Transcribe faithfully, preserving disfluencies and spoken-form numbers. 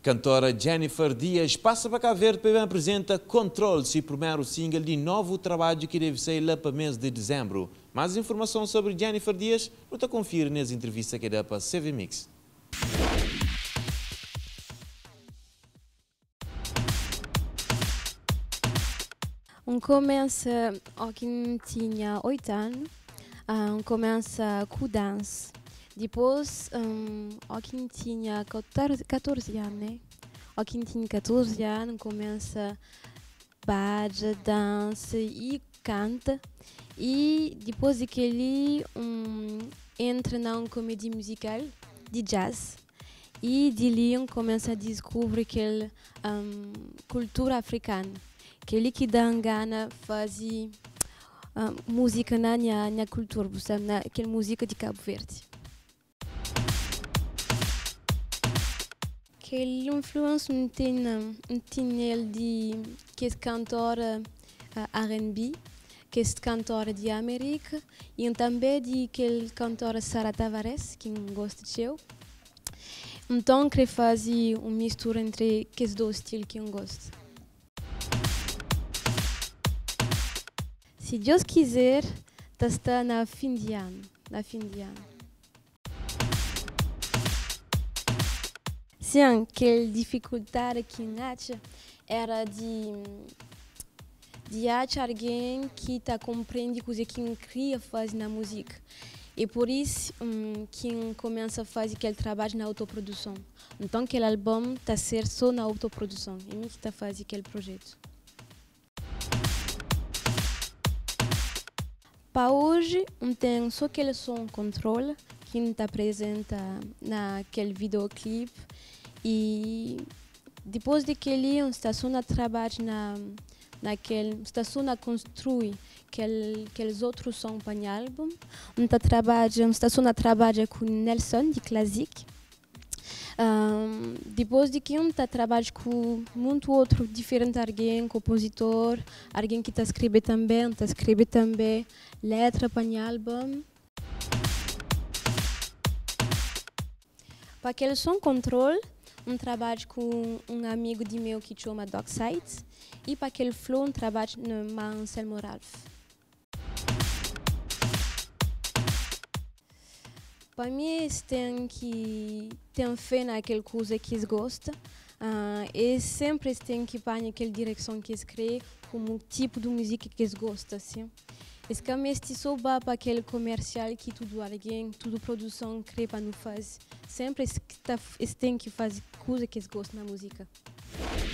Cantora Jennifer Dias passa para cá ver para apresenta Control, seu primeiro single de novo trabalho que deve sair lá para o mês de dezembro. Mais informação sobre Jennifer Dias, não te confira nas entrevistas que dá para C V Mix. Um começa, quem tinha oito anos, um começa com dança. Depois, um, quem tinha catorze anos, né? Quem tinha catorze anos, começa baixa, dança e canta. E depois daquele, um, entra na comédia musical de jazz. E de ali começa a descobrir aquela um, cultura africana. Aquele que dá gana fazer um, música na minha cultura, sabe? Na, aquela música de Cabo Verde. Aquele influência não tem, não tem ele de que é cantora uh, R and B, que é cantora de América, e também de aquele cantora Sara Tavares, que gosta de eu. Então, queria fazer uma mistura entre esses dois estilos que eu gosto. Se Deus quiser, está na fim de ano, na fim de ano. Sim, aquela dificuldade que eu acho era de, de achar alguém que tá compreende o que eu queria fazer na música. E por isso um, que eu começo a fazer aquele trabalho na autoprodução. Então, aquele álbum está a ser só na autoprodução. É mim que está a fazer aquele projeto. Para hoje, eu tenho só aquele som controle que me apresenta naquele videoclipe. E depois daquele, eu estou a trabalhar na, naquele, estou a construir aquele, aqueles outros sons para o álbum. Eu estou a trabalhar com Nelson, de Classic. Um, depois de que eu estou a trabalhar com muito outro diferente alguém, compositor, alguém que está a escrever também, está a escrever também letra para o álbum. Para aquele som controle, eu trabalho com um amigo de meu que chama Dockside, e para aquele flow, eu trabalho no Anselmo Ralph. Para mim, tem que ter fé naquela coisa que eles gostam, uh, e sempre tem que ir para aquela direção que eles querem, como o tipo de música que eles gostam. Assim. Esse caminho é só para aquele comercial que tudo alguém, tudo produção quer para não fazer. Sempre eles tem que fazer coisa que eles gostam na música.